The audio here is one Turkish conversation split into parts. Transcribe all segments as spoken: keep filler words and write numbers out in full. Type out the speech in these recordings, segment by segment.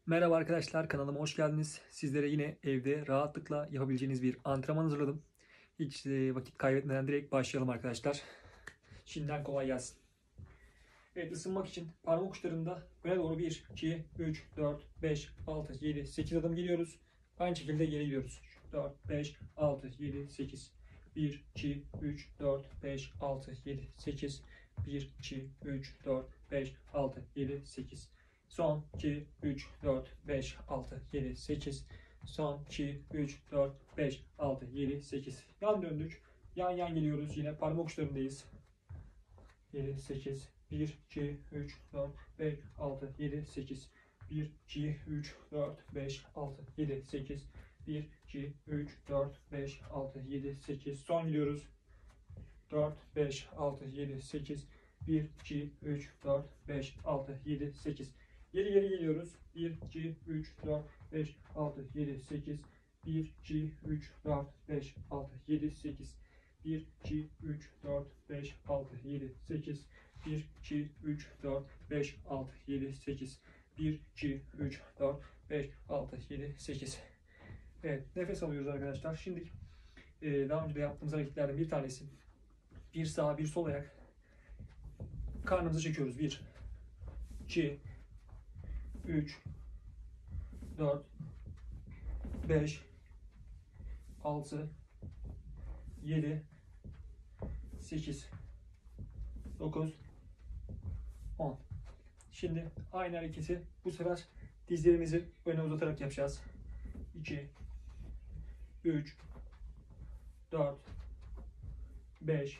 Merhaba arkadaşlar, kanalıma hoş geldiniz. Sizlere yine evde rahatlıkla yapabileceğiniz bir antrenman hazırladım. Hiç e, vakit kaybetmeden direkt başlayalım arkadaşlar. Şimdiden kolay gelsin. Evet, ısınmak için parmak uçlarında öne doğru bir, iki, üç, dört, beş, altı, yedi, sekiz adım gidiyoruz. Aynı şekilde geri gidiyoruz. dört, beş, altı, yedi, sekiz. bir, iki, üç, dört, beş, altı, yedi, sekiz. bir, iki, üç, dört, beş, altı, yedi, sekiz. Son iki, üç, dört, beş, altı, yedi, sekiz. Son iki, üç, dört, beş, altı, yedi, sekiz. Yan döndük. Yan yan geliyoruz. Yine parmak uçlarındayız. yedi, sekiz. bir, iki, üç, dört, beş, altı, yedi, sekiz. bir, iki, üç, dört, beş, altı, yedi, sekiz. bir, iki, üç, dört, beş, altı, yedi, sekiz. Son gidiyoruz. dört, beş, altı, yedi, sekiz. bir, iki, üç, dört, beş, altı, yedi, sekiz. Geri geri geliyoruz. bir, iki, üç, dört, beş, altı, yedi, sekiz. bir, iki, üç, dört, beş, altı, yedi, sekiz. bir, iki, üç, dört, beş, altı, yedi, sekiz. bir, iki, üç, dört, beş, altı, yedi, sekiz. bir, iki, üç, dört, beş, altı, yedi, sekiz. Evet, nefes alıyoruz arkadaşlar. Şimdi e, daha önce de yaptığımız hareketlerden bir tanesi. Bir sağ, bir sol ayak. Karnımızı çekiyoruz. bir, iki, üç, dört, beş, altı, yedi, sekiz, dokuz, on. Şimdi aynı hareketi bu sefer dizlerimizi öne uzatarak yapacağız. iki, üç, dört, beş,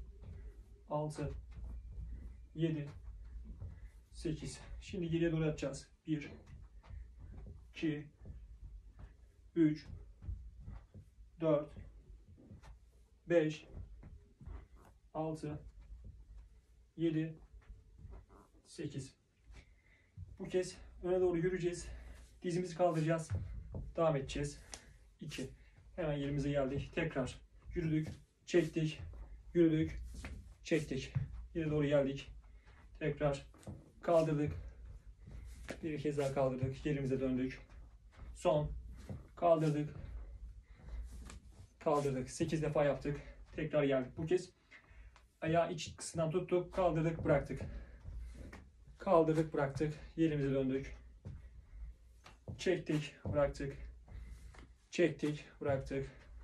altı, yedi, sekiz. Şimdi geriye doğru yapacağız. bir, iki, üç, dört, beş, altı, yedi, sekiz. Bu kez öne doğru yürüyeceğiz. Dizimizi kaldıracağız. Devam edeceğiz. iki. Hemen yerimize geldik. Tekrar yürüdük, çektik, yürüdük, çektik. Yere doğru geldik. Tekrar kaldırdık. Bir kez daha kaldırdık. Yerimize döndük. Son. Kaldırdık. Kaldırdık. sekiz defa yaptık. Tekrar geldik. Bu kez ayağı iç kısmından tuttuk. Kaldırdık, bıraktık. Kaldırdık, bıraktık. Yerimize döndük. Çektik, bıraktık. Çektik, bıraktık.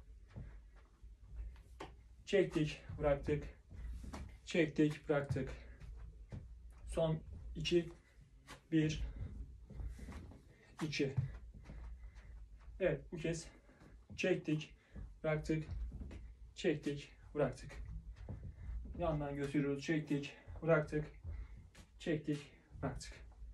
Çektik, bıraktık. Çektik, bıraktık. Son iki, bir, iki. Evet, bu kez çektik, bıraktık. Çektik, bıraktık. Yandan götürüyoruz. Çektik, bıraktık. Çektik, bıraktık.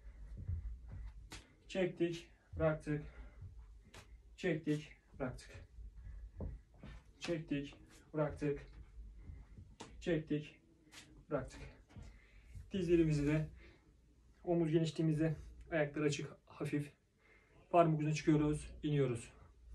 Çektik, bıraktık. Çektik, bıraktık. Çektik, bıraktık. Çektik, bıraktık. Dizlerimizi de omuz genişliğimizde, ayaklar açık, hafif. Parmak ucuna çıkıyoruz, iniyoruz.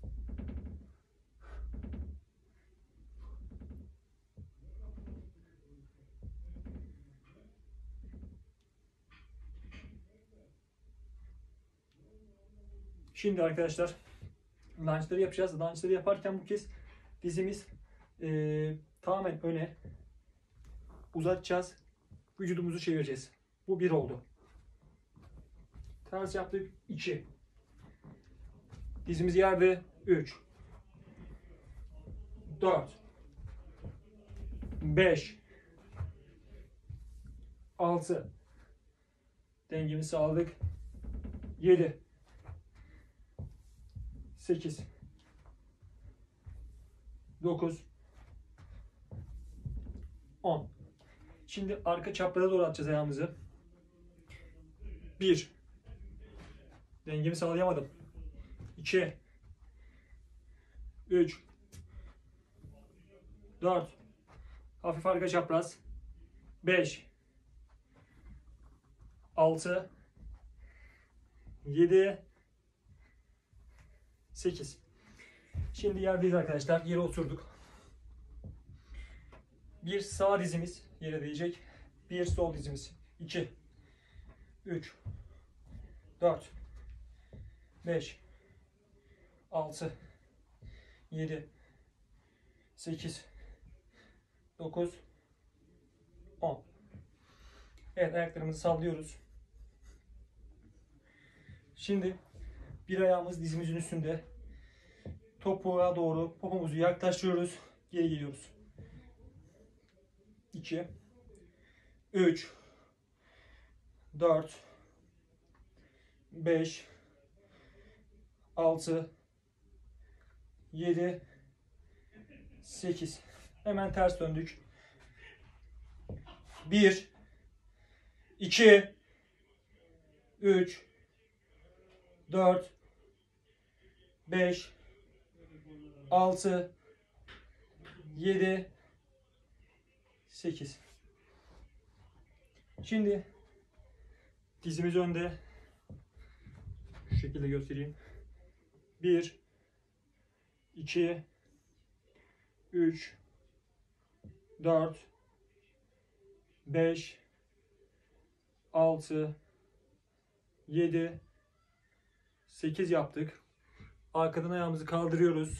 Şimdi arkadaşlar lunge'ları yapacağız. Lunge'ları yaparken bu kez dizimiz e, tamamen öne uzatacağız. Vücudumuzu çevireceğiz. Bu bir oldu. Ters yaptık. iki. Dizimiz yerde. üç. dört. beş. altı. Dengemizi sağladık. yedi. sekiz. dokuz. on. Şimdi arka çapraz doğru atacağız ayağımızı. bir. Dengemi sağlayamadım. iki. üç. dört. Hafif arka çapraz. beş. altı. yedi. sekiz. Şimdi yerdeyiz arkadaşlar. Yere oturduk. Bir sağ dizimiz yere değecek. Bir sol dizimiz. iki. üç. dört. beş, altı, yedi, sekiz, dokuz, on. Evet, ayaklarımızı sallıyoruz. Şimdi bir ayağımız dizimizin üstünde. Topuğa doğru popumuzu yaklaştırıyoruz. Geri geliyoruz. iki, üç, dört, beş, altı, yedi, sekiz. Hemen ters döndük. bir, iki, üç, dört, beş, altı, yedi, sekiz. Şimdi dizimiz önde. Şu şekilde göstereyim. bir, iki, üç, dört, beş, altı, yedi, sekiz yaptık. Arkadan ayağımızı kaldırıyoruz.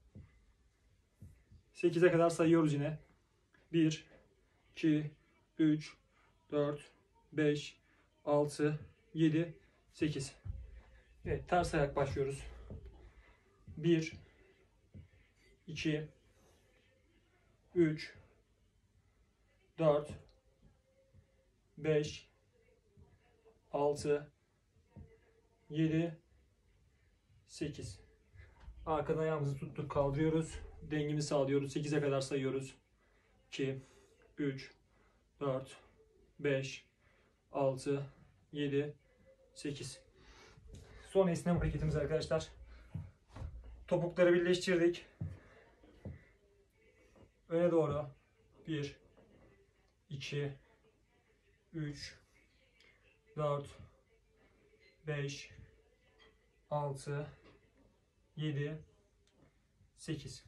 sekize kadar sayıyoruz yine. bir, iki, üç, dört, beş, altı, yedi, sekiz. Evet, ters ayak başlıyoruz. bir, iki, üç, dört, beş, altı, yedi, sekiz. Arkadan ayağımızı tuttuk, kaldırıyoruz. Dengemizi sağlıyoruz. sekize kadar sayıyoruz. iki, üç, dört, beş, altı, yedi, sekiz. Son esneme hareketimiz arkadaşlar. Topukları birleştirdik. Öne doğru. bir, iki, üç, dört, beş, altı, yedi, sekiz.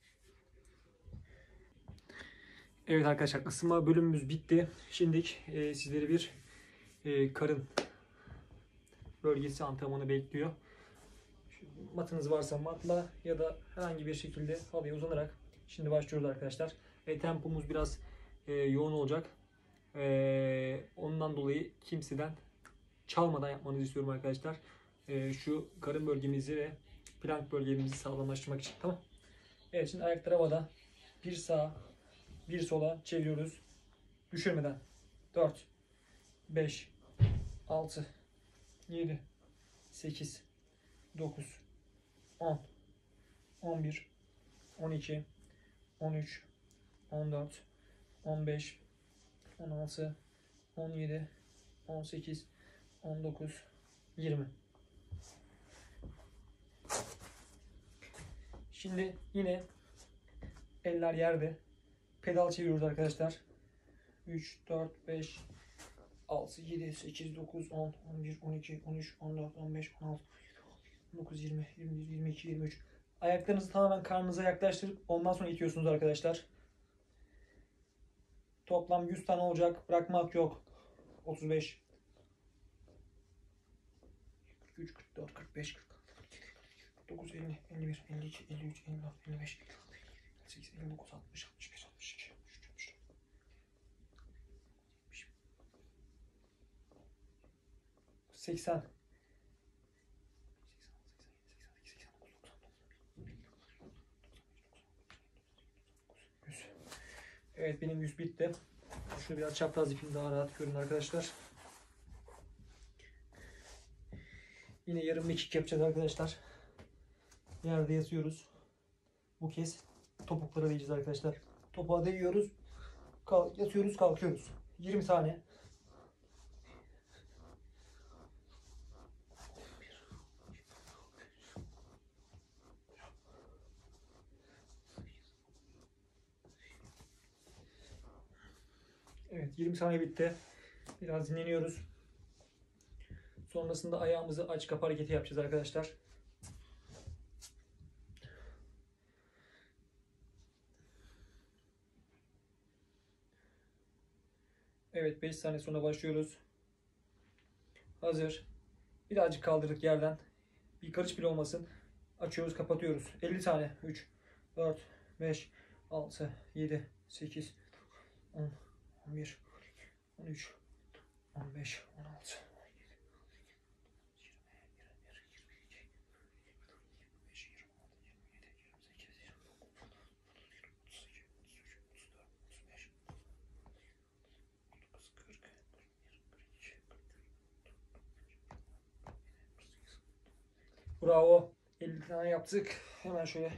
Evet arkadaşlar, ısınma bölümümüz bitti. Şimdi e, sizleri bir e, karın bölgesi antrenmanı bekliyor. Şu matınız varsa matla ya da herhangi bir şekilde halıya uzanarak şimdi başlıyoruz arkadaşlar. E, tempomuz biraz e, yoğun olacak. E, ondan dolayı kimseden çalmadan yapmanızı istiyorum arkadaşlar. E, şu karın bölgemizi ve plank bölgemizi sağlamlaştırmak için. Tamam. Evet, şimdi ayaklar havada. Bir sağa, bir sola çeviriyoruz. Düşürmeden. dört, beş, altı, yedi, sekiz, dokuz, on, on bir, on iki, on üç, on dört, on beş, on altı, on yedi, on sekiz, on dokuz, yirmi. Şimdi yine eller yerde. Pedal çeviriyoruz arkadaşlar. üç, dört, beş, altı, yedi, sekiz, dokuz, on, on bir, on iki, on üç, on dört, on beş, on altı, on dokuz, yirmi, yirmi bir, yirmi iki, yirmi üç. Ayaklarınızı tamamen karnınıza yaklaştırıp ondan sonra itiyorsunuz arkadaşlar. Toplam yüz tane olacak. Bırakmak yok. otuz beş, kırk üç, kırk dört, kırk beş, kırk altı, kırk yedi, kırk dokuz, elli, elli bir, elli iki, elli üç, elli dört, elli beş, elli altı, elli sekiz, elli dokuz, altmış, altmış bir, altmış iki, altmış üç, altmış dört. seksen. Evet, benim yüz bitti. Şunu biraz çapraz ipini daha rahat görün arkadaşlar. Yine yarım mekik yapacağız arkadaşlar. Yerde yatıyoruz. Bu kez topuklara değeceğiz arkadaşlar. Topuğa değiyoruz. Kalk, yatıyoruz, kalkıyoruz. yirmi tane. Evet, yirmi saniye bitti. Biraz dinleniyoruz. Sonrasında ayağımızı aç kapa hareketi yapacağız arkadaşlar. Evet, beş saniye sonra başlıyoruz. Hazır. Birazcık kaldırdık yerden. Bir karış bile olmasın. Açıyoruz, kapatıyoruz. elli tane. üç, dört, beş, altı, yedi, sekiz, on, on bir, on üç, on beş, on altı, on yedi, bravo. elli tane yaptık. Hemen şöyle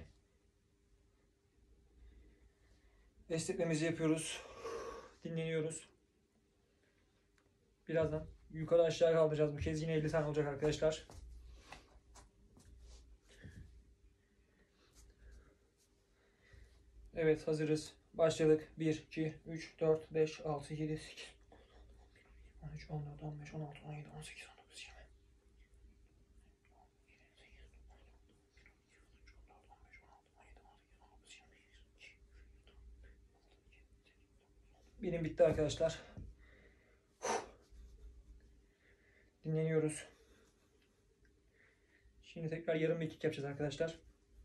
esnetmemizi yapıyoruz. Dinleniyoruz. Birazdan yukarı aşağı kaldıracağız. Bu kez yine elli tane olacak arkadaşlar. Evet, hazırız. Başladık. bir, iki, üç, dört, beş, altı, yedi, sekiz, on üç, on dört, on beş, on altı, on yedi, on sekiz, on dokuz, yirmi. Benim bitti arkadaşlar. Dinleniyoruz. Şimdi tekrar yarım mekik yapacağız arkadaşlar.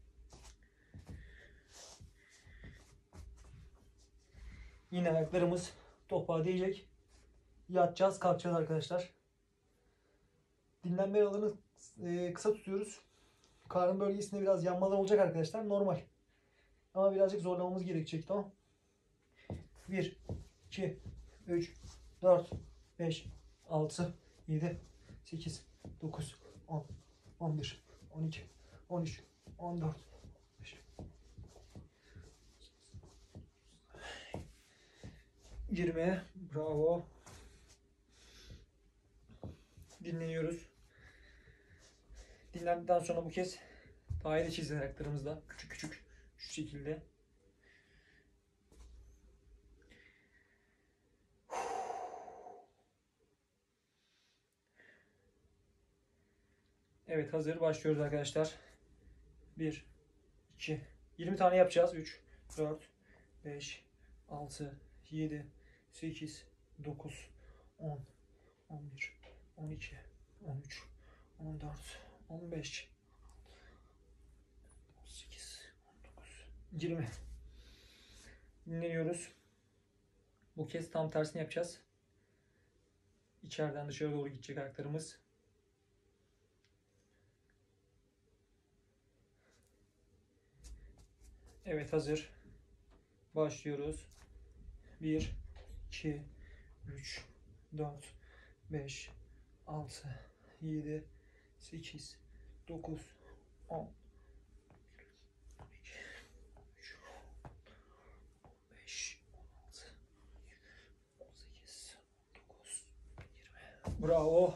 Yine ayaklarımız toprağa değecek. Yatacağız, kalkacağız arkadaşlar. Dinlenme alanını e, kısa tutuyoruz. Karın bölgesinde biraz yanmalar olacak arkadaşlar. Normal. Ama birazcık zorlamamız gerekecek. Tamam. bir, iki, üç, dört, beş, altı, yedi, sekiz, dokuz, on, on bir, on iki, on üç, on dört, on beş, yirmi. Bravo. Dinleniyoruz. Dinlendikten sonra bu kez daire çizin ayaklarımızla. Küçük küçük şu şekilde. Evet, hazır. Başlıyoruz arkadaşlar. bir, iki, yirmi tane yapacağız. üç, dört, beş, altı, yedi, sekiz, dokuz, on, on bir, on iki, on üç, on dört, on beş, on sekiz, on dokuz, yirmi. Dinleniyoruz. Bu kez tam tersini yapacağız. İçeriden dışarı doğru gidecek ayaklarımız. Evet, hazır. Başlıyoruz. bir, iki, üç, dört, beş, altı, yedi, sekiz, dokuz, on, on iki, on üç, on beş, on altı, on sekiz, on dokuz, yirmi. Bravo.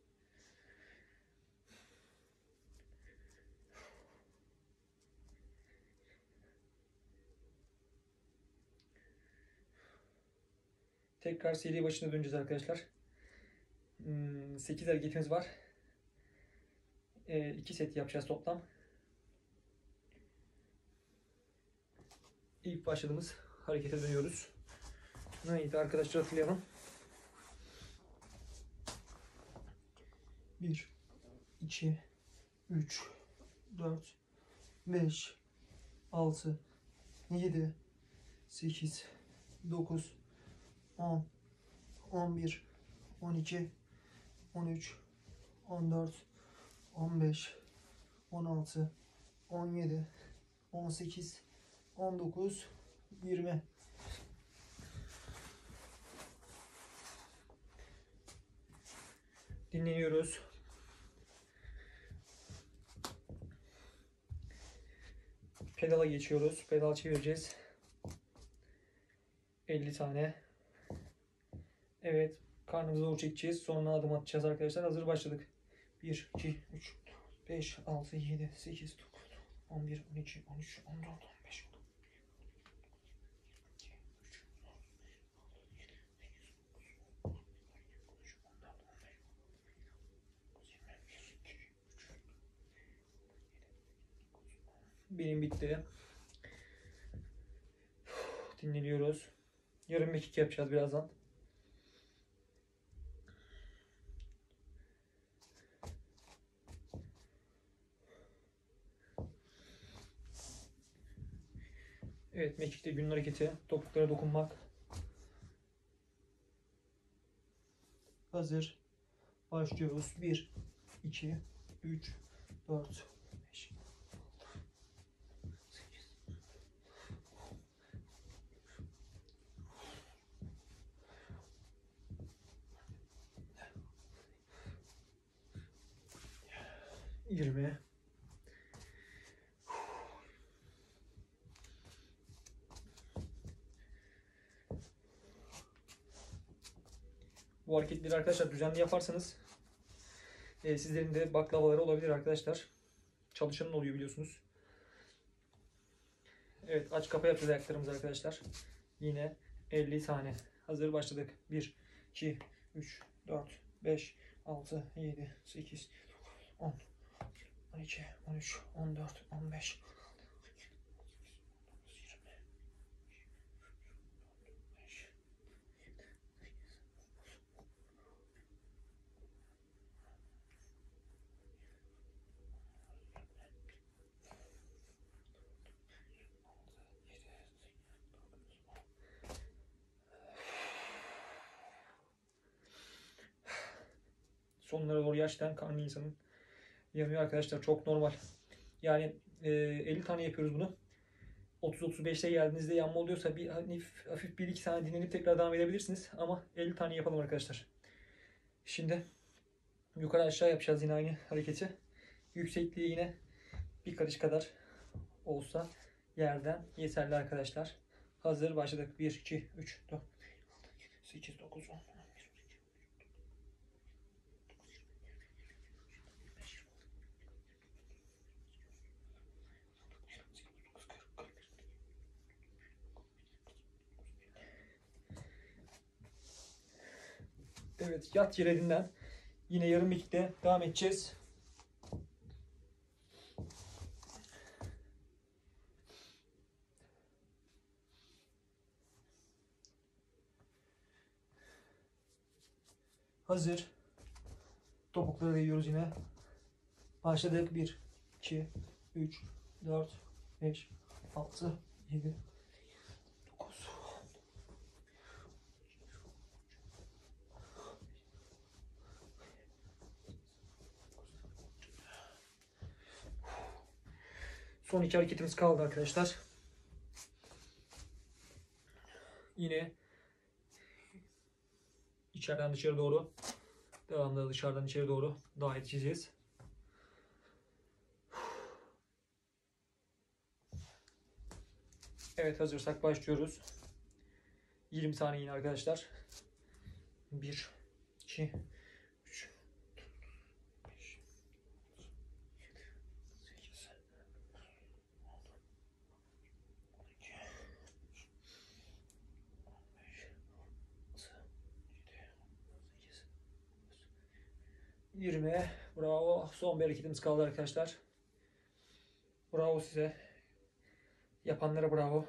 Tekrar seri başına döneceğiz arkadaşlar. sekiz hareketimiz var. iki set yapacağız toplam. İlk başladığımız harekete dönüyoruz. Neydi arkadaşlar, hatırlayalım. bir, iki, üç, dört, beş, altı, yedi, sekiz, dokuz, on, on bir, on iki, on üç, on dört, on beş, on altı, on yedi, on sekiz, on dokuz, yirmi. Dinleniyoruz. Pedala geçiyoruz. Pedal çevireceğiz. elli tane. Evet. Karnımızı doğru çekeceğiz. Sonra adım atacağız arkadaşlar. Hazır, başladık. bir, iki, üç, beş, altı, yedi, sekiz, dokuz, on bir, on iki, on üç, on dört, on beş, on altı. Benim bitti. Dinleniyoruz. Yarım mekik yapacağız birazdan. Evet, mekikte günün hareketi. Topuklara dokunmak. Hazır. Başlıyoruz. bir, iki, üç, dört, beş. yirmi. Bu hareketleri arkadaşlar düzenli yaparsanız e, sizlerin de baklavaları olabilir arkadaşlar. Çalışanın oluyor biliyorsunuz. Evet, aç kapa yapacağız ayaklarımız arkadaşlar. Yine elli tane. Hazır, başladık. bir, iki, üç, dört, beş, altı, yedi, sekiz, on, on iki, on üç, on dört, on beş. Sonlara doğru gerçekten karnı insanın yanıyor arkadaşlar. Çok normal. Yani e, elli tane yapıyoruz bunu. otuz otuz beşte geldiğinizde yanma oluyorsa bir hafif, hafif bir iki saniye dinlenip tekrar devam edebilirsiniz. Ama elli tane yapalım arkadaşlar. Şimdi yukarı aşağı yapacağız yine aynı hareketi. Yüksekliği yine bir karış kadar olsa yerden yeterli arkadaşlar. Hazır, başladık. bir, iki, üç, dört, sekiz, dokuz, on. Evet, yat yere dinlen. Yine yarım mekikte devam edeceğiz. Hazır. Topukları değiyoruz yine. Başladık. bir, iki, üç, dört, beş, altı, yedi, dokuz. Son iki hareketimiz kaldı arkadaşlar. Yine içeriden dışarı doğru, devamlı dışarıdan içeri doğru daha edeceğiz. Evet, hazırsak başlıyoruz. yirmi saniye yine arkadaşlar. bir, iki, üç, beş, sekiz, on, on iki, on beş, yirmi. Bravo. Son bir hareketimiz kaldı arkadaşlar. Bravo size. Yapanlara bravo.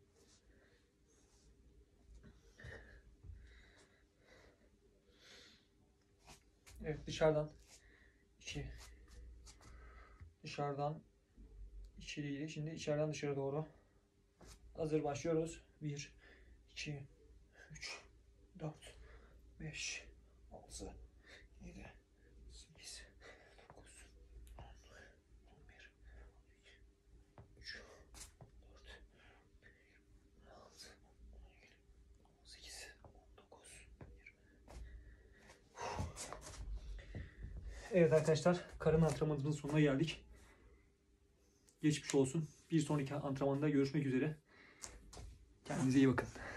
Evet, dışarıdan içi, dışarıdan içeriydi. Şimdi içeriden dışarı doğru. Hazır, başlıyoruz. bir, iki, üç, dört, beş, altı, yedi, sekiz, dokuz, on, on bir, on iki, üç, dört, beş, altı, on yedi, on sekiz, on dokuz, yirmi. Evet arkadaşlar, karın antrenmanımızın sonuna geldik. Geçmiş olsun. Bir sonraki antrenmanda görüşmek üzere. Kendinize iyi bakın.